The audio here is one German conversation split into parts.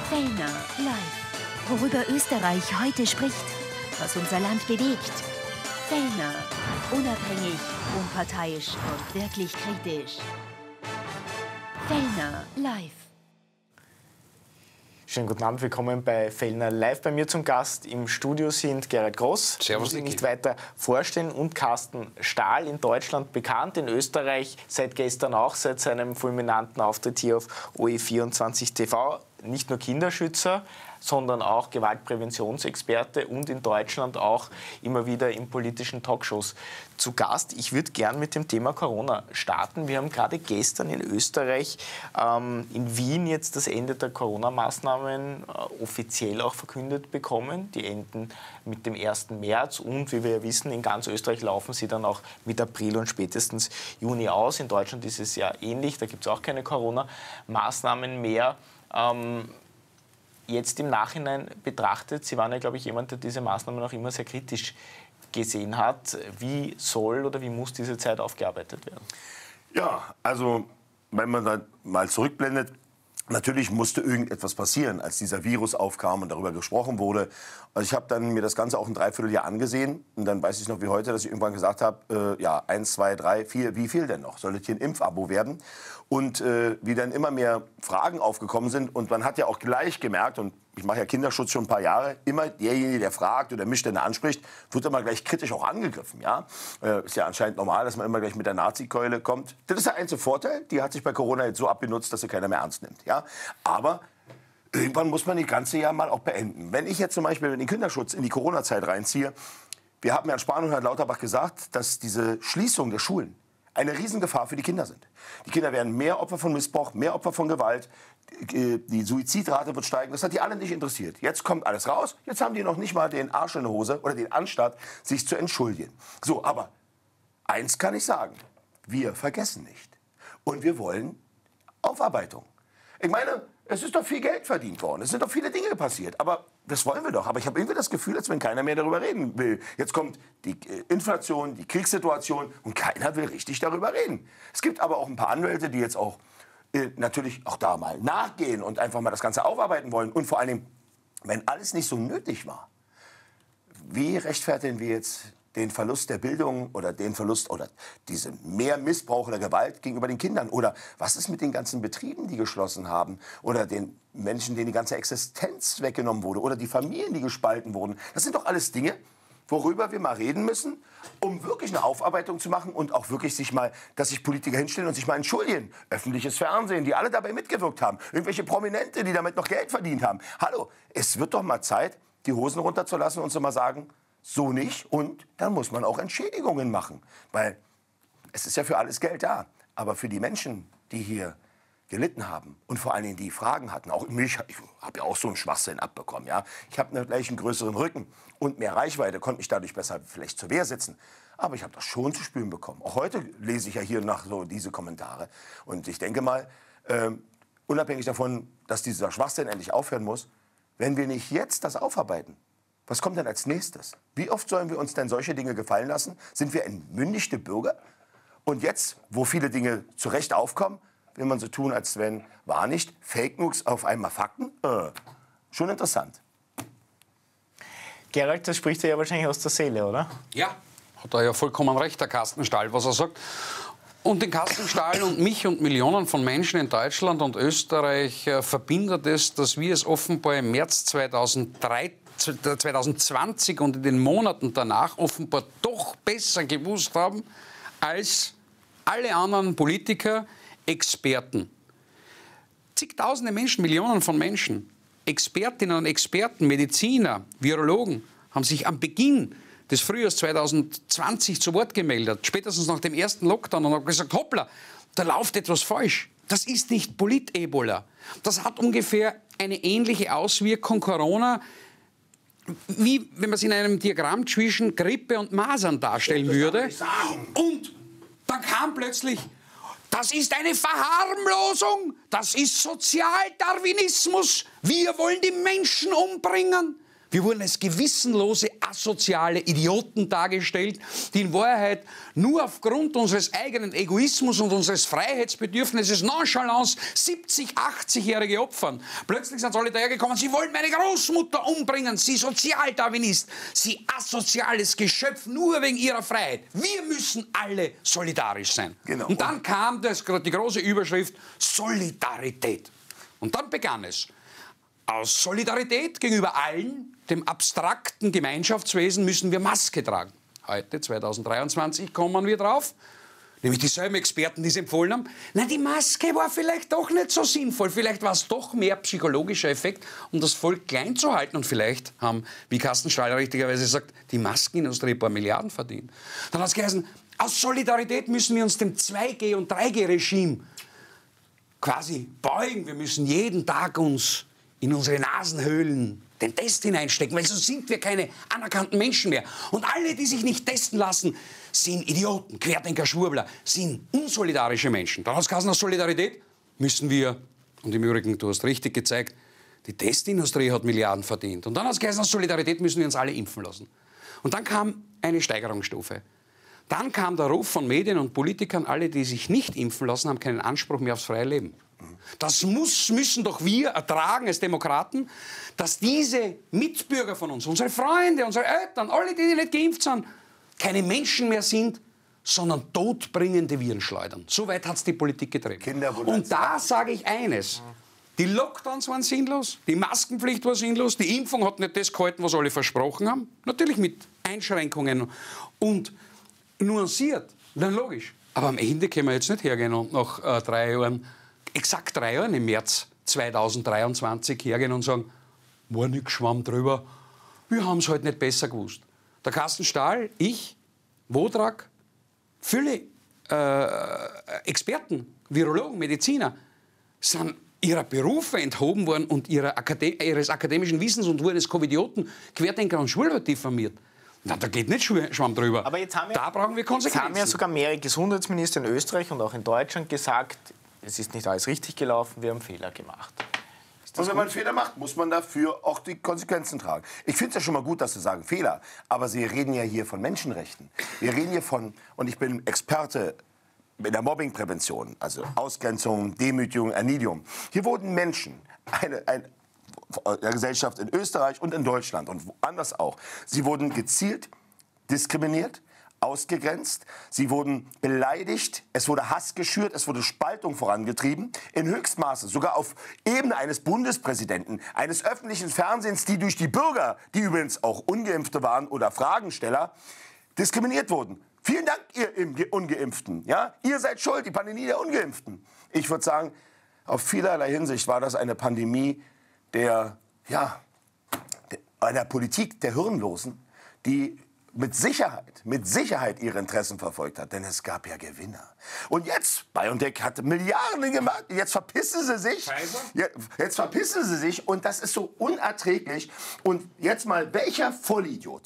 Fellner live. Worüber Österreich heute spricht, was unser Land bewegt. Fellner, unabhängig, unparteiisch und wirklich kritisch. Fellner live. Schönen guten Abend, willkommen bei Fellner live. Bei mir zum Gast im Studio sind Gerald Groß, muss ich nicht weiter vorstellen, und Carsten Stahl, in Deutschland bekannt, in Österreich seit gestern auch, seit seinem fulminanten Auftritt hier auf OE24 TV. Nicht nur Kinderschützer, sondern auch Gewaltpräventionsexperte und in Deutschland auch immer wieder in politischen Talkshows zu Gast. Ich würde gern mit dem Thema Corona starten. Wir haben gerade gestern in Österreich, in Wien jetzt das Ende der Corona-Maßnahmen offiziell auch verkündet bekommen. Die enden mit dem 1. März und, wie wir ja wissen, in ganz Österreich laufen sie dann auch mit April und spätestens Juni aus. In Deutschland ist es ja ähnlich, da gibt es auch keine Corona-Maßnahmen mehr. Jetzt im Nachhinein betrachtet, Sie waren ja, glaube ich, jemand, der diese Maßnahmen auch immer sehr kritisch gesehen hat. Wie soll oder wie muss diese Zeit aufgearbeitet werden? Ja, also wenn man da mal zurückblendet, natürlich musste irgendetwas passieren, als dieser Virus aufkam und darüber gesprochen wurde. Also ich habe dann mir das Ganze auch ein Dreivierteljahr angesehen und dann weiß ich noch wie heute, dass ich irgendwann gesagt habe, ja, 1, 2, 3, 4, wie viel denn noch? Soll das hier ein Impfabo werden? Und wie dann immer mehr Fragen aufgekommen sind und man hat ja auch gleich gemerkt, und ich mache ja Kinderschutz schon ein paar Jahre, immer derjenige, der fragt oder Missstände anspricht, wird immer gleich kritisch auch angegriffen. Ja? Ist ja anscheinend normal, dass man immer gleich mit der Nazi-Keule kommt. Das ist der einzige Vorteil, die hat sich bei Corona jetzt so abgenutzt, dass sie keiner mehr ernst nimmt. Ja? Aber irgendwann muss man das ganze Jahr mal auch beenden. Wenn ich jetzt zum Beispiel den Kinderschutz in die Corona-Zeit reinziehe, wir haben ja in Spahn und Herrn Lauterbach gesagt, dass diese Schließung der Schulen eine Riesengefahr für die Kinder sind. Die Kinder werden mehr Opfer von Missbrauch, mehr Opfer von Gewalt. Die Suizidrate wird steigen. Das hat die alle nicht interessiert. Jetzt kommt alles raus. Jetzt haben die noch nicht mal den Arsch in der Hose oder den Anstand, sich zu entschuldigen. So, aber eins kann ich sagen. Wir vergessen nicht. Und wir wollen Aufarbeitung. Ich meine, es ist doch viel Geld verdient worden. Es sind doch viele Dinge passiert. Aber das wollen wir doch. Aber ich habe irgendwie das Gefühl, als wenn keiner mehr darüber reden will. Jetzt kommt die Inflation, die Kriegssituation und keiner will richtig darüber reden. Es gibt aber auch ein paar Anwälte, die jetzt auch natürlich auch da mal nachgehen und einfach mal das Ganze aufarbeiten wollen. Und vor allen Dingen, wenn alles nicht so nötig war, wie rechtfertigen wir jetzt den Verlust der Bildung oder den Verlust oder diese mehr Missbrauch oder Gewalt gegenüber den Kindern? Oder was ist mit den ganzen Betrieben, die geschlossen haben? Oder den Menschen, denen die ganze Existenz weggenommen wurde? Oder die Familien, die gespalten wurden? Das sind doch alles Dinge, worüber wir mal reden müssen, um wirklich eine Aufarbeitung zu machen und auch wirklich dass sich Politiker hinstellen und sich mal entschuldigen. Öffentliches Fernsehen, die alle dabei mitgewirkt haben. Irgendwelche Prominente, die damit noch Geld verdient haben. Hallo, es wird doch mal Zeit, die Hosen runterzulassen und zu mal sagen, so nicht, und dann muss man auch Entschädigungen machen. Weil es ist ja für alles Geld da. Aber für die Menschen, die hier gelitten haben und vor allen Dingen die Fragen hatten, auch mich, ich habe ja auch so einen Schwachsinn abbekommen. Ja? Ich habe gleich einen größeren Rücken und mehr Reichweite, konnte mich dadurch besser vielleicht zur Wehr setzen. Aber ich habe das schon zu spüren bekommen. Auch heute lese ich ja hier nach so diese Kommentare. Und ich denke mal, unabhängig davon, dass dieser Schwachsinn endlich aufhören muss, wenn wir nicht jetzt das aufarbeiten, was kommt denn als nächstes? Wie oft sollen wir uns denn solche Dinge gefallen lassen? Sind wir entmündigte Bürger? Und jetzt, wo viele Dinge zu Recht aufkommen, will man so tun, als wenn, war nicht, Fake News auf einmal Fakten? Schon interessant. Gerald, das spricht ja wahrscheinlich aus der Seele, oder? Ja, hat er ja vollkommen recht, der Carsten Stahl, was er sagt. Und den Carsten Stahl und mich und Millionen von Menschen in Deutschland und Österreich verbindet es, dass wir es offenbar im März 2020 und in den Monaten danach offenbar doch besser gewusst haben als alle anderen Politiker, Experten. Zigtausende Menschen, Millionen von Menschen, Expertinnen und Experten, Mediziner, Virologen haben sich am Beginn des Frühjahrs 2020 zu Wort gemeldet, spätestens nach dem ersten Lockdown, und haben gesagt, hoppla, da läuft etwas falsch. Das ist nicht Polit-Ebola. Das hat ungefähr eine ähnliche Auswirkung, Corona, wie wenn man es in einem Diagramm zwischen Grippe und Masern darstellen würde. Und dann kam plötzlich, das ist eine Verharmlosung, das ist Sozialdarwinismus, wir wollen die Menschen umbringen. Wir wurden als gewissenlose, asoziale Idioten dargestellt, die in Wahrheit nur aufgrund unseres eigenen Egoismus und unseres Freiheitsbedürfnisses nonchalance 70-, 80-Jährige opfern. Plötzlich sind alle dahergekommen, sie wollen meine Großmutter umbringen, sie Sozialdarwinist, sie asoziales Geschöpf, nur wegen ihrer Freiheit. Wir müssen alle solidarisch sein. Genau. Und dann kam die große Überschrift Solidarität. Und dann begann es. Aus Solidarität gegenüber allen, dem abstrakten Gemeinschaftswesen, müssen wir Maske tragen. Heute, 2023, kommen wir drauf, nämlich dieselben Experten, die es empfohlen haben. Na, die Maske war vielleicht doch nicht so sinnvoll. Vielleicht war es doch mehr psychologischer Effekt, um das Volk klein zu halten. Und vielleicht haben, wie Carsten Stahl richtigerweise sagt, die Maskenindustrie ein paar Milliarden verdient. Dann hat es geheißen, aus Solidarität müssen wir uns dem 2G- und 3G-Regime quasi beugen. Wir müssen jeden Tag uns in unsere Nasenhöhlen den Test hineinstecken, weil sonst sind wir keine anerkannten Menschen mehr. Und alle, die sich nicht testen lassen, sind Idioten, Querdenker, Schwurbler, sind unsolidarische Menschen. Dann hat es geheißen, aus Solidarität müssen wir, und im Übrigen, du hast richtig gezeigt, die Testindustrie hat Milliarden verdient. Und dann hat es geheißen, aus Solidarität müssen wir uns alle impfen lassen. Und dann kam eine Steigerungsstufe. Dann kam der Ruf von Medien und Politikern, alle, die sich nicht impfen lassen, haben keinen Anspruch mehr aufs freie Leben. Das müssen doch wir ertragen als Demokraten, dass diese Mitbürger von uns, unsere Freunde, unsere Eltern, alle, die nicht geimpft sind, keine Menschen mehr sind, sondern todbringende Viren schleudern. So weit hat es die Politik getrieben. Und da sage ich eines. Die Lockdowns waren sinnlos, die Maskenpflicht war sinnlos, die Impfung hat nicht das gehalten, was alle versprochen haben. Natürlich mit Einschränkungen und nuanciert, dann logisch. Aber am Ende können wir jetzt nicht hergehen und nach 3 Jahren, exakt 3 Jahren im März 2023 hergehen und sagen, war nix, schwamm drüber, wir haben es halt nicht besser gewusst. Der Carsten Stahl, ich, Wodrak, viele Experten, Virologen, Mediziner, sind ihrer Berufe enthoben worden und ihres akademischen Wissens und wurden als Covidioten, Querdenker und Schwurbler diffamiert. Na, da geht nicht Schwamm drüber. Aber jetzt haben da brauchen wir Konsequenzen. Jetzt haben ja sogar mehrere Gesundheitsminister in Österreich und auch in Deutschland gesagt, es ist nicht alles richtig gelaufen, wir haben Fehler gemacht. Und wenn man einen Fehler macht, muss man dafür auch die Konsequenzen tragen. Ich finde es ja schon mal gut, dass Sie sagen Fehler, aber Sie reden ja hier von Menschenrechten. Wir reden hier von, und ich bin Experte in der Mobbingprävention, also Ausgrenzung, Demütigung, Erniedrigung. Hier wurden Menschen, der Gesellschaft in Österreich und in Deutschland und woanders auch, sie wurden gezielt diskriminiert, ausgegrenzt, sie wurden beleidigt, es wurde Hass geschürt, es wurde Spaltung vorangetrieben, in Höchstmaße, sogar auf Ebene eines Bundespräsidenten, eines öffentlichen Fernsehens, die durch die Bürger, die übrigens auch Ungeimpfte waren oder Fragensteller, diskriminiert wurden. Vielen Dank, ihr Ungeimpften. Ja? Ihr seid schuld, die Pandemie der Ungeimpften. Ich würde sagen, auf vielerlei Hinsicht war das eine Pandemie einer Politik der Hirnlosen, die mit Sicherheit ihre Interessen verfolgt hat. Denn es gab ja Gewinner. Und jetzt, BioNTech hat Milliarden gemacht, jetzt verpissen sie sich. Jetzt verpissen sie sich und das ist so unerträglich. Und jetzt mal, welcher Vollidiot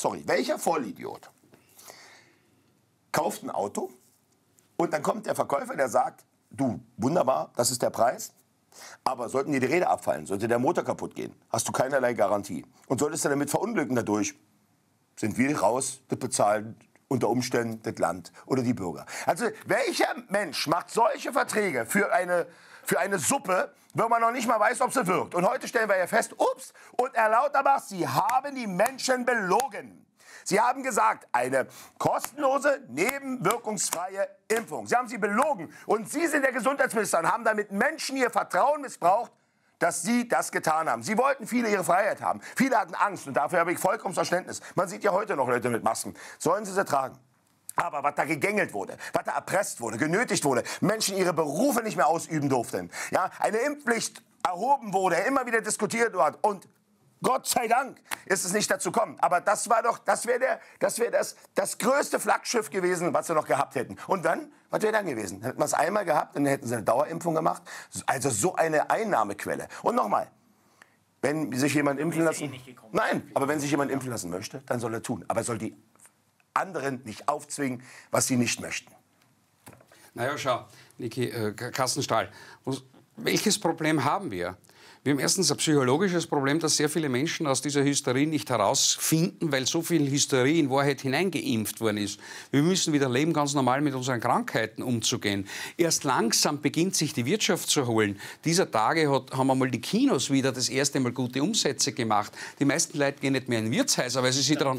kauft ein Auto und dann kommt der Verkäufer, der sagt, du, wunderbar, das ist der Preis. Aber sollten dir die Räder abfallen, sollte der Motor kaputt gehen, hast du keinerlei Garantie. Und solltest du damit verunglücken dadurch, sind wir raus, das bezahlen unter Umständen das Land oder die Bürger. Also welcher Mensch macht solche Verträge für eine Suppe, wenn man noch nicht mal weiß, ob sie wirkt? Und heute stellen wir ja fest, ups, und Herr Lauterbach, Sie haben die Menschen belogen. Sie haben gesagt, eine kostenlose, nebenwirkungsfreie Impfung. Sie haben sie belogen. Und Sie sind der Gesundheitsminister und haben damit Menschen ihr Vertrauen missbraucht, dass Sie das getan haben. Sie wollten viele ihre Freiheit haben. Viele hatten Angst und dafür habe ich vollkommen Verständnis. Man sieht ja heute noch Leute mit Masken. Sollen sie tragen? Aber was da gegängelt wurde, was da erpresst wurde, genötigt wurde, Menschen ihre Berufe nicht mehr ausüben durften, ja, eine Impfpflicht erhoben wurde, immer wieder diskutiert wurde und Gott sei Dank ist es nicht dazu gekommen. Aber das wäre das größte Flaggschiff gewesen, was wir noch gehabt hätten. Und dann, was wäre dann gewesen? Hätten wir es einmal gehabt, dann hätten sie eine Dauerimpfung gemacht. Also so eine Einnahmequelle. Und nochmal, wenn sich jemand impfen lassen... Nein, aber wenn sich jemand impfen lassen möchte, dann soll er tun. Aber er soll die anderen nicht aufzwingen, was sie nicht möchten. Naja, schau, Niki, Carsten Stahl, welches Problem haben wir? Wir haben erstens ein psychologisches Problem, dass sehr viele Menschen aus dieser Hysterie nicht herausfinden, weil so viel Hysterie in Wahrheit hineingeimpft worden ist. Wir müssen wieder lernen, ganz normal mit unseren Krankheiten umzugehen. Erst langsam beginnt sich die Wirtschaft zu erholen. Dieser Tage haben einmal die Kinos wieder das erste Mal gute Umsätze gemacht. Die meisten Leute gehen nicht mehr in Wirtshäuser, weil sie sich daran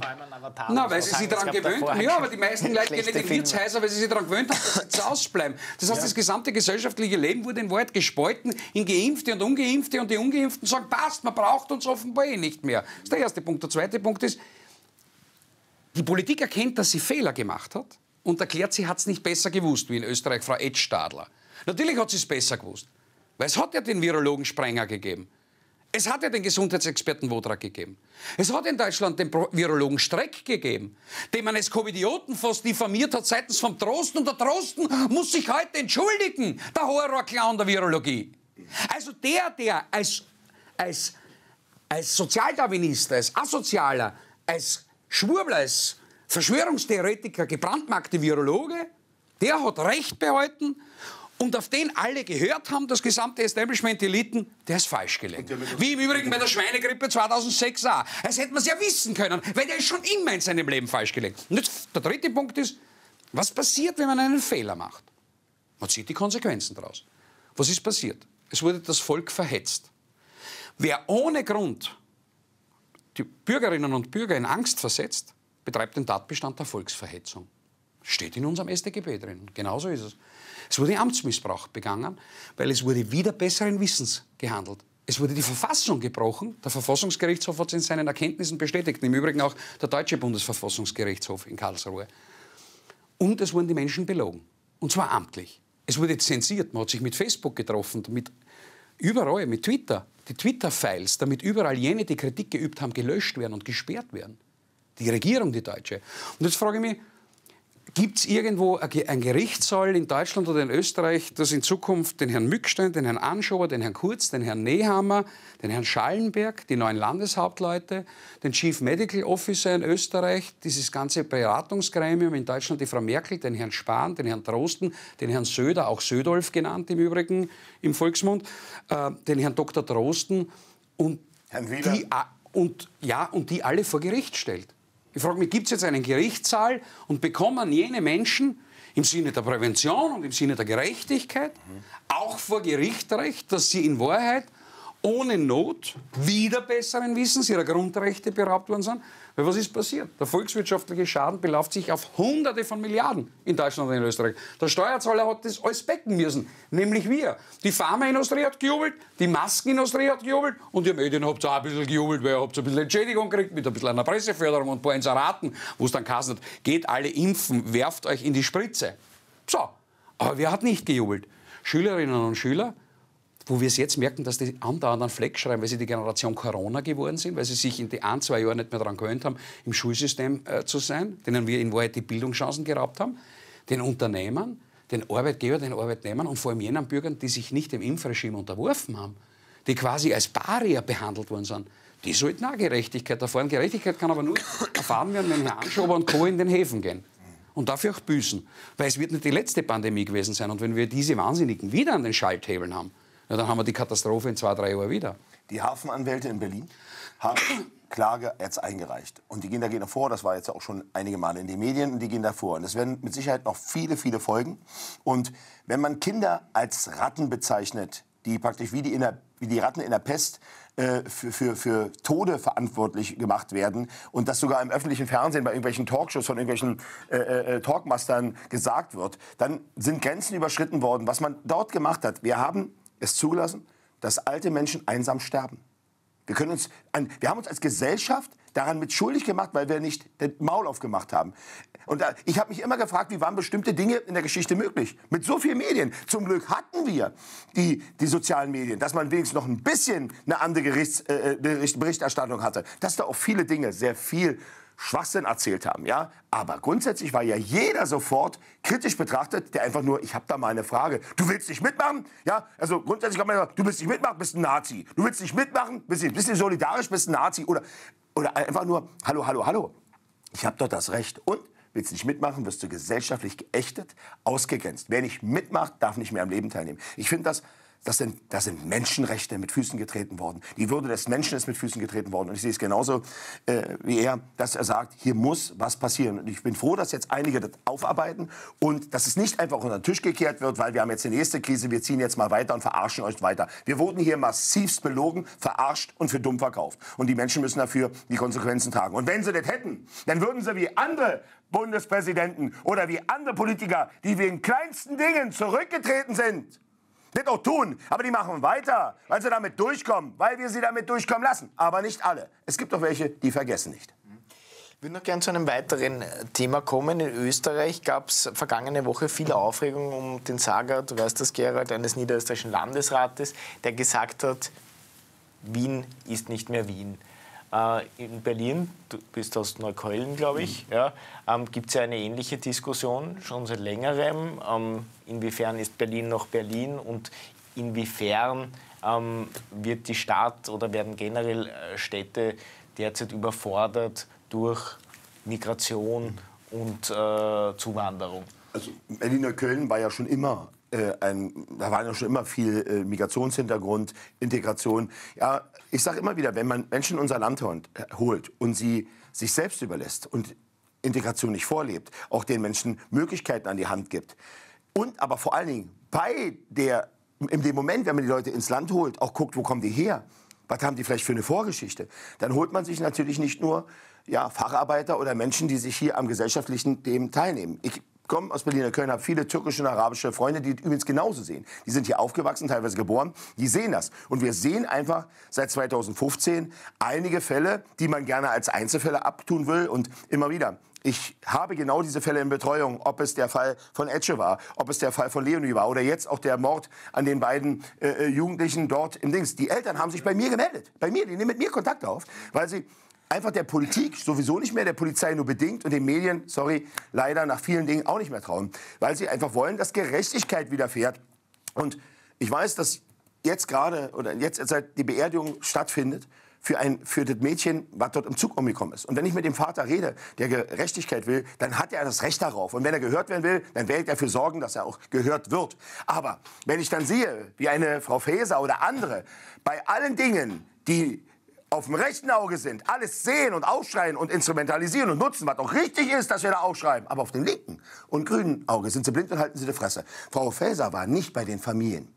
gewöhnt haben. Ja, aber die meisten Leute gehen nicht in Wirtshäuser, weil sie sich daran gewöhnt haben, dass sie zu Hause bleiben. Das heißt, das gesamte gesellschaftliche Leben wurde in Wahrheit gespalten in Geimpfte und Ungeimpfte, und die Ungeimpften sagen, passt, man braucht uns offenbar eh nicht mehr. Das ist der erste Punkt. Der zweite Punkt ist, die Politik erkennt, dass sie Fehler gemacht hat und erklärt, sie hat es nicht besser gewusst, wie in Österreich Frau Edstadler. Natürlich hat sie es besser gewusst, weil es hat ja den Virologen Sprenger gegeben. Es hat ja den Gesundheitsexperten Wodrak gegeben. Es hat in Deutschland den Virologen Streck gegeben, den man als Covidioten fast diffamiert hat seitens vom Drosten. Und der Drosten muss sich heute entschuldigen, der Horrorclown der Virologie. Also der als Sozialdarwinist, als Asozialer, als Schwurbler, als Verschwörungstheoretiker gebrandmarkte Virologe, der hat Recht behalten. Und auf den alle gehört haben, das gesamte Establishment, die Eliten, der ist falsch gelegen. Wie im Übrigen bei der Schweinegrippe 2006 auch. Das hätte man es ja wissen können, weil der ist schon immer in seinem Leben falsch gelegen. Und jetzt, der dritte Punkt ist, was passiert, wenn man einen Fehler macht? Man zieht die Konsequenzen daraus. Was ist passiert? Es wurde das Volk verhetzt. Wer ohne Grund die Bürgerinnen und Bürger in Angst versetzt, betreibt den Tatbestand der Volksverhetzung. Steht in unserem StGB drin. Und genauso ist es. Es wurde Amtsmissbrauch begangen, weil es wurde wieder besseren Wissens gehandelt. Es wurde die Verfassung gebrochen. Der Verfassungsgerichtshof hat es in seinen Erkenntnissen bestätigt. Im Übrigen auch der deutsche Bundesverfassungsgerichtshof in Karlsruhe. Und es wurden die Menschen belogen. Und zwar amtlich. Es wurde zensiert. Man hat sich mit Facebook getroffen, damit überall, mit Twitter. Die Twitter-Files, damit überall jene, die Kritik geübt haben, gelöscht werden und gesperrt werden. Die Regierung, die deutsche. Und jetzt frage ich mich, gibt es irgendwo ein Gerichtssaal in Deutschland oder in Österreich, das in Zukunft den Herrn Mückstein, den Herrn Anschober, den Herrn Kurz, den Herrn Nehammer, den Herrn Schallenberg, die neuen Landeshauptleute, den Chief Medical Officer in Österreich, dieses ganze Beratungsgremium in Deutschland, die Frau Merkel, den Herrn Spahn, den Herrn Drosten, den Herrn Söder, auch Södolf genannt im Übrigen im Volksmund, den Herrn Dr. Drosten und Herrn Wieler. die alle vor Gericht stellt. Ich frage mich, gibt es jetzt einen Gerichtssaal und bekommen jene Menschen im Sinne der Prävention und im Sinne der Gerechtigkeit auch vor Gericht Recht, dass sie in Wahrheit ohne Not wieder besseren Wissens ihrer Grundrechte beraubt worden sind? Weil was ist passiert? Der volkswirtschaftliche Schaden beläuft sich auf Hunderte von Milliarden in Deutschland und in Österreich. Der Steuerzahler hat das alles becken müssen, nämlich wir. Die Pharmaindustrie hat gejubelt, die Maskenindustrie hat gejubelt und ihr Medien habt auch ein bisschen gejubelt, weil ihr habt ein bisschen Entschädigung gekriegt mit ein bisschen einer Presseförderung und ein paar Inseraten, wo es dann geheißen hat, geht alle impfen, werft euch in die Spritze. So, aber wer hat nicht gejubelt? Schülerinnen und Schüler, wo wir es jetzt merken, dass die andauernd einen Fleck schreiben, weil sie die Generation Corona geworden sind, weil sie sich in die 1-2 Jahren nicht mehr daran gewöhnt haben, im Schulsystem zu sein, denen wir in Wahrheit die Bildungschancen geraubt haben, den Unternehmern, den Arbeitgebern, den Arbeitnehmern und vor allem jenen Bürgern, die sich nicht dem Impfregime unterworfen haben, die quasi als Paria behandelt worden sind. Die sollten auch Gerechtigkeit erfahren. Gerechtigkeit kann aber nur erfahren werden, wenn Herr Anschober und Co. in den Häfen gehen. Und dafür auch büßen. Weil es wird nicht die letzte Pandemie gewesen sein. Und wenn wir diese Wahnsinnigen wieder an den Schalthebeln haben, ja, dann haben wir die Katastrophe in 2-3 Jahren wieder. Die Hafenanwälte in Berlin haben Klage jetzt eingereicht. Und die gehen dagegen vor, das war jetzt auch schon einige Male in den Medien, und die gehen davor. Und es werden mit Sicherheit noch viele, viele Folgen. Und wenn man Kinder als Ratten bezeichnet, die praktisch wie die Ratten in der Pest für Tode verantwortlich gemacht werden und das sogar im öffentlichen Fernsehen bei irgendwelchen Talkshows von irgendwelchen Talkmastern gesagt wird, dann sind Grenzen überschritten worden. Was man dort gemacht hat, wir haben es zugelassen, dass alte Menschen einsam sterben. Wir haben uns als Gesellschaft daran mit schuldig gemacht, weil wir nicht den Maul aufgemacht haben. Und ich habe mich immer gefragt, wie waren bestimmte Dinge in der Geschichte möglich? Mit so vielen Medien. Zum Glück hatten wir die sozialen Medien, dass man wenigstens noch ein bisschen eine andere Berichterstattung hatte. Dass da auch viele Dinge sehr viel Schwachsinn erzählt haben, ja. Aber grundsätzlich war ja jeder sofort kritisch betrachtet, der einfach nur, ich habe da mal eine Frage, du willst nicht mitmachen? Ja, also grundsätzlich kann man sagen, du willst nicht mitmachen, bist ein Nazi. Du willst nicht mitmachen, bist du solidarisch, bist ein Nazi. Oder einfach nur, hallo, ich habe doch das Recht. Und willst nicht mitmachen, wirst du gesellschaftlich geächtet, ausgegrenzt. Wer nicht mitmacht, darf nicht mehr am Leben teilnehmen. Ich finde das Da sind Menschenrechte mit Füßen getreten worden. Die Würde des Menschen ist mit Füßen getreten worden. Und ich sehe es genauso wie er, dass er sagt, hier muss was passieren. Und ich bin froh, dass jetzt einige das aufarbeiten und dass es nicht einfach unter den Tisch gekehrt wird, weil wir haben jetzt die nächste Krise, wir ziehen jetzt mal weiter und verarschen euch weiter. Wir wurden hier massivst belogen, verarscht und für dumm verkauft. Und die Menschen müssen dafür die Konsequenzen tragen. Und wenn sie das hätten, dann würden sie wie andere Bundespräsidenten oder wie andere Politiker, die wegen kleinsten Dingen zurückgetreten sind, das auch tun, aber die machen weiter, weil sie damit durchkommen, weil wir sie damit durchkommen lassen. Aber nicht alle. Es gibt auch welche, die vergessen nicht. Ich würde noch gerne zu einem weiteren Thema kommen. In Österreich gab es vergangene Woche viel Aufregung um den Saga, du weißt das, Gerald, eines niederösterreichischen Landesrates, der gesagt hat, Wien ist nicht mehr Wien. In Berlin, du bist aus Neukölln, glaube ich, ja, gibt es ja eine ähnliche Diskussion schon seit längerem. Inwiefern ist Berlin noch Berlin und inwiefern wird die Stadt oder werden generell Städte derzeit überfordert durch Migration und Zuwanderung? Also Berlin-Neukölln war ja schon immer da war ja schon immer viel Migrationshintergrund, Integration. Ja, ich sage immer wieder, wenn man Menschen in unser Land holt und sie sich selbst überlässt und Integration nicht vorlebt, auch den Menschen Möglichkeiten an die Hand gibt und aber vor allen Dingen in dem Moment, wenn man die Leute ins Land holt, auch guckt, wo kommen die her, was haben die vielleicht für eine Vorgeschichte, dann holt man sich natürlich nicht nur Facharbeiter oder Menschen, die sich hier am gesellschaftlichen Leben teilnehmen. Ich komme aus Berlin-Neukölln, habe viele türkische und arabische Freunde, die übrigens genauso sehen. Die sind hier aufgewachsen, teilweise geboren, die sehen das. Und wir sehen einfach seit 2015 einige Fälle, die man gerne als Einzelfälle abtun will und immer wieder. Ich habe genau diese Fälle in Betreuung, ob es der Fall von Etche war, ob es der Fall von Leonie war oder jetzt auch der Mord an den beiden Jugendlichen dort im Dings. Die Eltern haben sich bei mir gemeldet, die nehmen mit mir Kontakt auf, weil sie einfach der Politik sowieso nicht mehr, der Polizei nur bedingt und den Medien, leider nach vielen Dingen auch nicht mehr trauen. Weil sie einfach wollen, dass Gerechtigkeit widerfährt. Und ich weiß, dass jetzt seit die Beerdigung stattfindet, für das Mädchen, was dort im Zug umgekommen ist. Und wenn ich mit dem Vater rede, der Gerechtigkeit will, dann hat er das Recht darauf. Und wenn er gehört werden will, dann werde ich dafür sorgen, dass er auch gehört wird. Aber wenn ich dann sehe, wie eine Frau Faeser oder andere bei allen Dingen, die auf dem rechten Auge sind, alles sehen und aufschreien und instrumentalisieren und nutzen, was auch richtig ist, dass wir da aufschreiben. Aber auf dem linken und grünen Auge sind sie blind und halten sie die Fresse. Frau Faeser war nicht bei den Familien.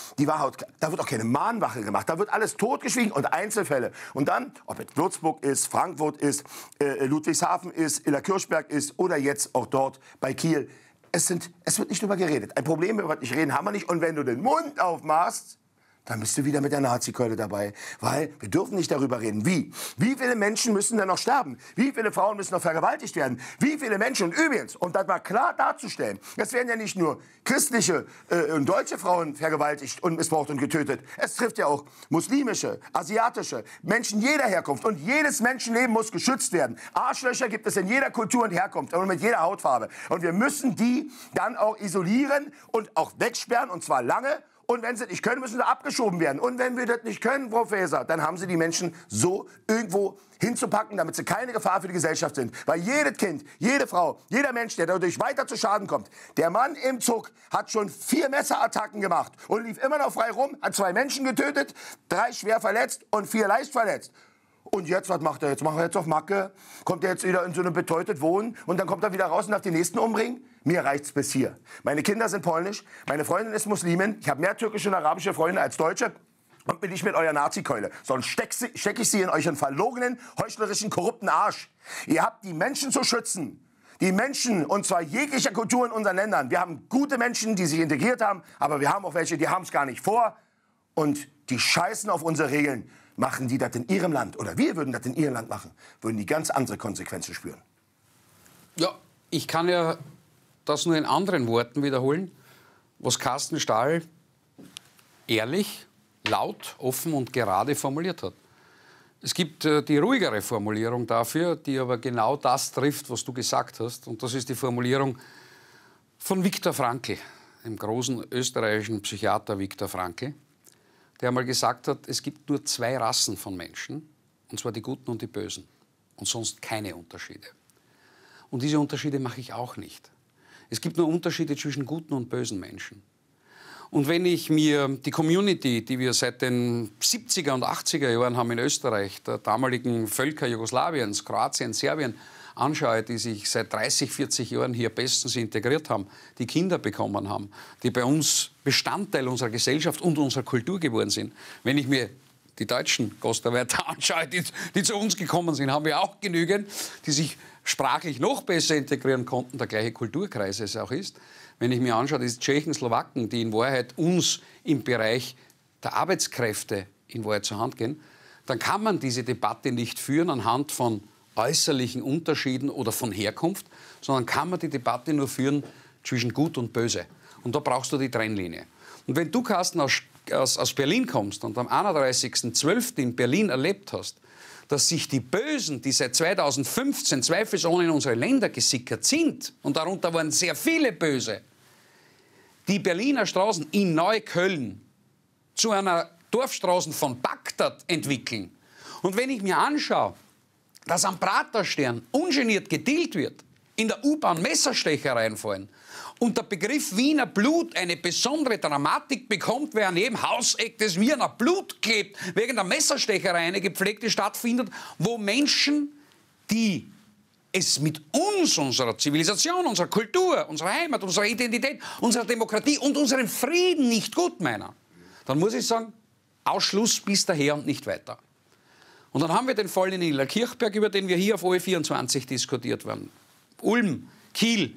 Da wird auch keine Mahnwache gemacht, da wird alles totgeschwiegen und Einzelfälle. Und dann, ob es Würzburg ist, Frankfurt ist, Ludwigshafen ist, Illerkirchberg ist oder jetzt auch dort bei Kiel. Es wird nicht drüber geredet. Ein Problem, über das nicht reden, haben wir nicht. Und wenn du den Mund aufmachst, dann bist du wieder mit der Nazi-Keule dabei. Weil wir dürfen nicht darüber reden. Wie? Wie viele Menschen müssen denn noch sterben? Wie viele Frauen müssen noch vergewaltigt werden? Wie viele Menschen? Und übrigens, um das mal klar darzustellen, es werden ja nicht nur christliche und deutsche Frauen vergewaltigt und missbraucht und getötet. Es trifft ja auch muslimische, asiatische, Menschen jeder Herkunft. Und jedes Menschenleben muss geschützt werden. Arschlöcher gibt es in jeder Kultur und Herkunft und mit jeder Hautfarbe. Und wir müssen die dann auch isolieren und auch wegsperren, und zwar lange. Und wenn sie nicht können, müssen sie abgeschoben werden. Und wenn wir das nicht können, Frau Faeser, dann haben sie die Menschen so irgendwo hinzupacken, damit sie keine Gefahr für die Gesellschaft sind. Weil jedes Kind, jede Frau, jeder Mensch, der dadurch weiter zu Schaden kommt, der Mann im Zug hat schon 4 Messerattacken gemacht und lief immer noch frei rum, hat 2 Menschen getötet, 3 schwer verletzt und 4 leicht verletzt. Und jetzt, was macht er jetzt? Macht er jetzt auf Macke? Kommt er jetzt wieder in so einem beteutet Wohnen und dann kommt er wieder raus und darf den Nächsten umbringen? Mir reicht's bis hier. Meine Kinder sind polnisch, meine Freundin ist Muslimin, ich habe mehr türkische und arabische Freunde als Deutsche. Und bin ich mit eurer Nazi-Keule. Sonst steck ich sie in euren verlogenen, heuchlerischen, korrupten Arsch. Ihr habt die Menschen zu schützen. Die Menschen, und zwar jeglicher Kultur in unseren Ländern. Wir haben gute Menschen, die sich integriert haben, aber wir haben auch welche, die haben es gar nicht vor. Und die scheißen auf unsere Regeln. Machen die das in ihrem Land, oder wir würden das in ihrem Land machen, würden die ganz andere Konsequenzen spüren. Ja, ich kann ja das nur in anderen Worten wiederholen, was Carsten Stahl ehrlich, laut, offen und gerade formuliert hat. Es gibt die ruhigere Formulierung dafür, die aber genau das trifft, was du gesagt hast. Und das ist die Formulierung von Viktor Frankl, dem großen österreichischen Psychiater Viktor Frankl, der einmal gesagt hat, es gibt nur 2 Rassen von Menschen, und zwar die Guten und die Bösen, und sonst keine Unterschiede. Und diese Unterschiede mache ich auch nicht. Es gibt nur Unterschiede zwischen guten und bösen Menschen. Und wenn ich mir die Community, die wir seit den 70er und 80er Jahren haben in Österreich, der damaligen Völker Jugoslawiens, Kroatien, Serbien, anschaue, die sich seit 30, 40 Jahren hier bestens integriert haben, die Kinder bekommen haben, die bei uns Bestandteil unserer Gesellschaft und unserer Kultur geworden sind. Wenn ich mir die deutschen Gastarbeiter anschaue, die zu uns gekommen sind, haben wir auch genügend, die sich sprachlich noch besser integrieren konnten, der gleiche Kulturkreis es auch ist. Wenn ich mir anschaue, die Tschechen, Slowaken, die in Wahrheit uns im Bereich der Arbeitskräfte in Wahrheit zur Hand gehen, dann kann man diese Debatte nicht führen anhand von äußerlichen Unterschieden oder von Herkunft, sondern kann man die Debatte nur führen zwischen Gut und Böse. Und da brauchst du die Trennlinie. Und wenn du, Carsten, aus Berlin kommst und am 31.12. in Berlin erlebt hast, dass sich die Bösen, die seit 2015 zweifelsohne in unsere Länder gesickert sind, und darunter waren sehr viele Böse, die Berliner Straßen in Neukölln zu einer Dorfstraße von Bagdad entwickeln. Und wenn ich mir anschaue, dass am Praterstern ungeniert gedealt wird, in der U-Bahn Messerstechereien fallen und der Begriff Wiener Blut eine besondere Dramatik bekommt, wer an jedem Hauseck des Wiener Blut klebt, wegen der Messerstecherei eine gepflegte stattfindet, wo Menschen, die es mit uns, unserer Zivilisation, unserer Kultur, unserer Heimat, unserer Identität, unserer Demokratie und unserem Frieden nicht gut meinen, dann muss ich sagen, Ausschluss bis daher und nicht weiter. Und dann haben wir den Fall in Iller-Kirchberg, über den wir hier auf OE24 diskutiert werden. Ulm, Kiel,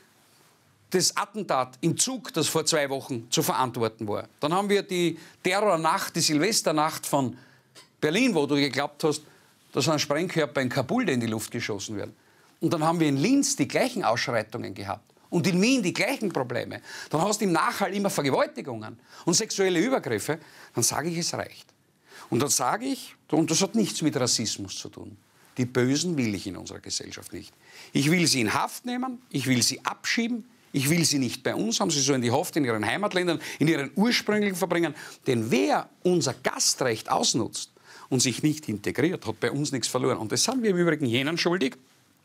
das Attentat im Zug, das vor 2 Wochen zu verantworten war. Dann haben wir die Terrornacht, die Silvesternacht von Berlin, wo du geglaubt hast, da sind Sprengkörper in Kabul, die in die Luft geschossen werden. Und dann haben wir in Linz die gleichen Ausschreitungen gehabt. Und in Wien die gleichen Probleme. Dann hast du im Nachhall immer Vergewaltigungen und sexuelle Übergriffe. Dann sage ich, es reicht. Und dann sage ich, und das hat nichts mit Rassismus zu tun, die Bösen will ich in unserer Gesellschaft nicht. Ich will sie in Haft nehmen, ich will sie abschieben, ich will sie nicht bei uns haben, sie sollen die Haft in ihren Heimatländern, in ihren ursprünglichen verbringen. Denn wer unser Gastrecht ausnutzt und sich nicht integriert, hat bei uns nichts verloren. Und das sind wir im Übrigen jenen schuldig,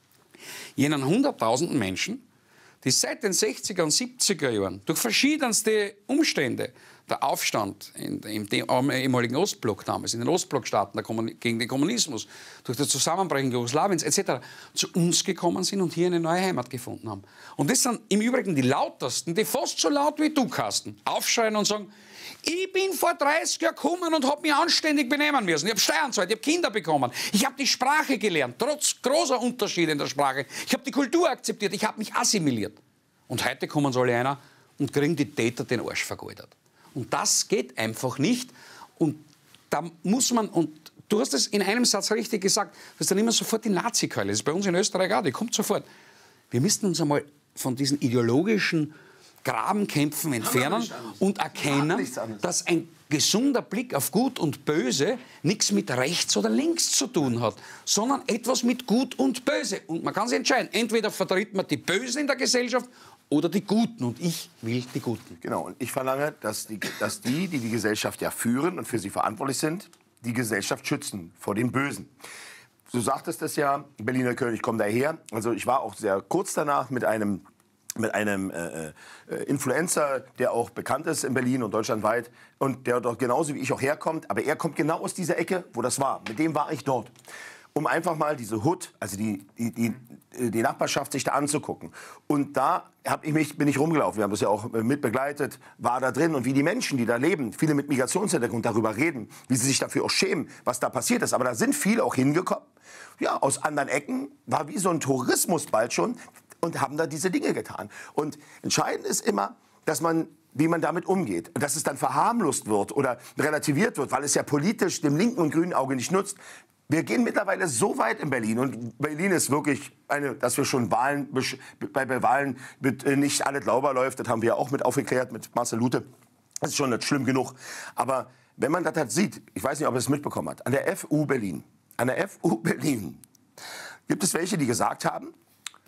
jenen 100.000 Menschen, die seit den 60er und 70er Jahren durch verschiedenste Umstände, der Aufstand im ehemaligen Ostblock damals, in den Ostblockstaaten gegen den Kommunismus, durch das Zusammenbrechen Jugoslawiens etc. zu uns gekommen sind und hier eine neue Heimat gefunden haben. Und das sind im Übrigen die lautesten, die fast so laut wie du, Carsten, aufschreien und sagen, ich bin vor 30 Jahren gekommen und habe mich anständig benehmen müssen. Ich habe Steuern gezahlt, ich habe Kinder bekommen. Ich habe die Sprache gelernt, trotz großer Unterschiede in der Sprache. Ich habe die Kultur akzeptiert, ich habe mich assimiliert. Und heute kommen sie alle einer und kriegen die Täter den Arsch vergeudet. Und das geht einfach nicht. Und da muss man, und du hast es in einem Satz richtig gesagt, das ist dann immer sofort die Nazi-Keule. Das ist bei uns in Österreich auch, die kommt sofort. Wir müssten uns einmal von diesen ideologischen Grabenkämpfen entfernen und erkennen, dass ein gesunder Blick auf Gut und Böse nichts mit rechts oder links zu tun hat, sondern etwas mit Gut und Böse. Und man kann sich entscheiden, entweder vertritt man die Bösen in der Gesellschaft oder die Guten. Und ich will die Guten. Genau, und ich verlange, dass die Gesellschaft ja führen und für sie verantwortlich sind, die Gesellschaft schützen vor dem Bösen. Du sagtest es ja, Berliner Köln, ich komme daher. Also ich war auch sehr kurz danach mit einem Influencer, der auch bekannt ist in Berlin und deutschlandweit und der dort genauso wie ich auch herkommt, aber er kommt genau aus dieser Ecke, wo das war. Mit dem war ich dort, um einfach mal diese Hood, also die Nachbarschaft sich da anzugucken. Und da bin ich rumgelaufen, wir haben das ja auch mit begleitet, war da drin und wie die Menschen, die da leben, viele mit Migrationshintergrund darüber reden, wie sie sich dafür auch schämen, was da passiert ist. Aber da sind viele auch hingekommen, ja, aus anderen Ecken, war wie so ein Tourismus bald schon, und haben da diese Dinge getan. Und entscheidend ist immer, wie man damit umgeht. Dass es dann verharmlost wird oder relativiert wird, weil es ja politisch dem linken und grünen Auge nicht nutzt. Wir gehen mittlerweile so weit in Berlin, und Berlin ist wirklich dass wir schon bei Wahlen nicht alles sauber läuft, das haben wir auch mit aufgeklärt mit Marcel Lute. Das ist schon nicht schlimm genug. Aber wenn man das halt sieht, ich weiß nicht, ob er es mitbekommen hat, an der FU Berlin gibt es welche, die gesagt haben,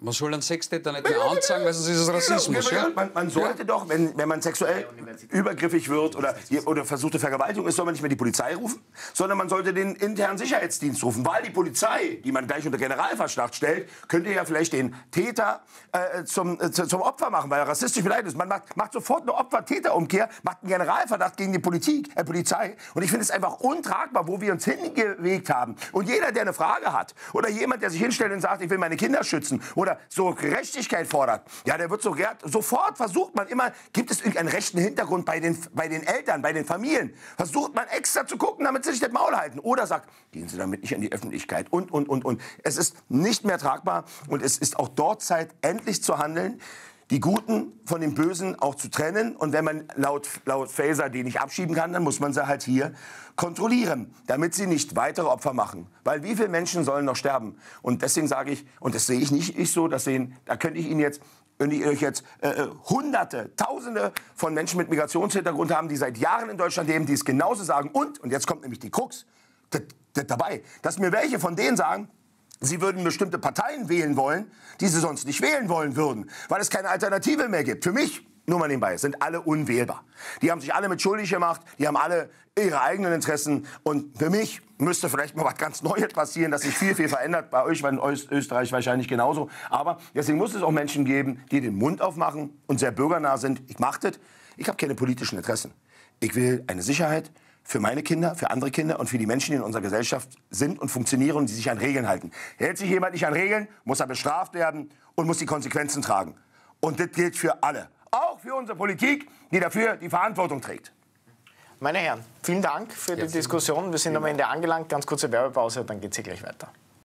Man soll einen Sextäter nicht mehr anzeigen, weil sonst ist es Rassismus. Ja? Man sollte doch, wenn man sexuell übergriffig wird oder versuchte Vergewaltigung ist, soll man nicht mehr die Polizei rufen, sondern man sollte den internen Sicherheitsdienst rufen. Weil die Polizei, die man gleich unter Generalverdacht stellt, könnte ja vielleicht den Täter zum Opfer machen, weil er rassistisch beleidigt ist. Man macht sofort eine Opfer-Täter-Umkehr, macht einen Generalverdacht gegen die Polizei. Und ich finde es einfach untragbar, wo wir uns hingelegt haben. Und jeder, der eine Frage hat oder jemand, der sich hinstellt und sagt, ich will meine Kinder schützen oder so Gerechtigkeit fordert, ja, der wird sofort versucht man immer, gibt es irgendeinen rechten Hintergrund bei den Eltern, bei den Familien, versucht man extra zu gucken, damit sie sich das Maul halten oder sagt, gehen Sie damit nicht in die Öffentlichkeit und. Es ist nicht mehr tragbar und es ist auch dort Zeit, endlich zu handeln, die Guten von den Bösen auch zu trennen. Und wenn man laut Faeser die nicht abschieben kann, dann muss man sie halt hier kontrollieren, damit sie nicht weitere Opfer machen. Weil wie viele Menschen sollen noch sterben? Und deswegen sage ich, und das sehe ich nicht so, da könnte ich Ihnen jetzt, wenn ich euch jetzt Hunderte, Tausende von Menschen mit Migrationshintergrund haben, die seit Jahren in Deutschland leben, die es genauso sagen. Und jetzt kommt nämlich die Krux dabei, dass mir welche von denen sagen, sie würden bestimmte Parteien wählen wollen, die sie sonst nicht wählen wollen würden, weil es keine Alternative mehr gibt. Für mich, nur mal nebenbei, sind alle unwählbar. Die haben sich alle mit schuldig gemacht, die haben alle ihre eigenen Interessen. Und für mich müsste vielleicht mal was ganz Neues passieren, dass sich viel verändert. Bei euch war in Österreich wahrscheinlich genauso. Aber deswegen muss es auch Menschen geben, die den Mund aufmachen und sehr bürgernah sind. Ich mache das. Ich habe keine politischen Interessen. Ich will eine Sicherheit für meine Kinder, für andere Kinder und für die Menschen, die in unserer Gesellschaft sind und funktionieren und die sich an Regeln halten. Hält sich jemand nicht an Regeln, muss er bestraft werden und muss die Konsequenzen tragen. Und das gilt für alle. Auch für unsere Politik, die dafür die Verantwortung trägt. Meine Herren, vielen Dank für die Diskussion. Wir sind am Ende angelangt. Ganz kurze Werbepause, dann geht es hier gleich weiter.